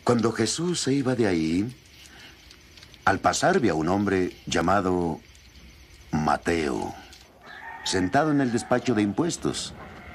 Cuando Jesús se iba de ahí, al pasar vio a un hombre llamado Mateo, sentado en el despacho de impuestos.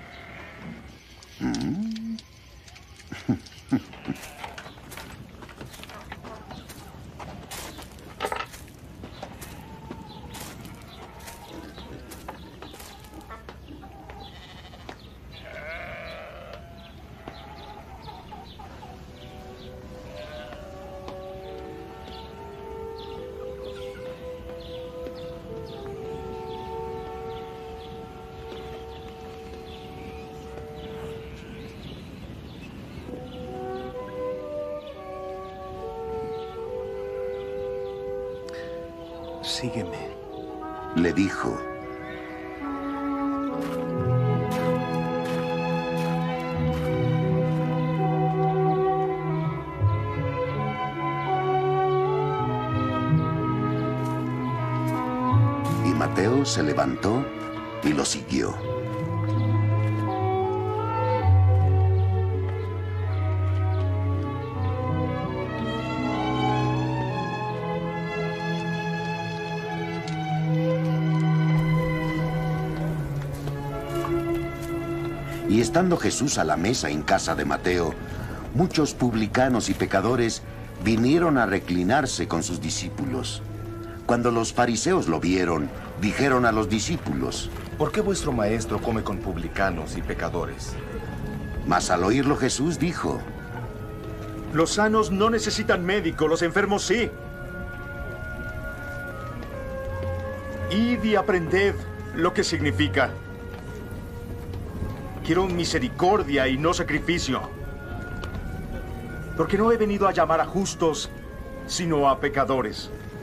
Sígueme. Le dijo. Y Mateo se levantó y lo siguió. Y estando Jesús a la mesa en casa de Mateo, muchos publicanos y pecadores vinieron a reclinarse con sus discípulos. Cuando los fariseos lo vieron, dijeron a los discípulos: ¿Por qué vuestro maestro come con publicanos y pecadores? Mas al oírlo Jesús dijo: Los sanos no necesitan médico, los enfermos sí. Id y aprended lo que significa: quiero misericordia y no sacrificio. Porque no he venido a llamar a justos, sino a pecadores.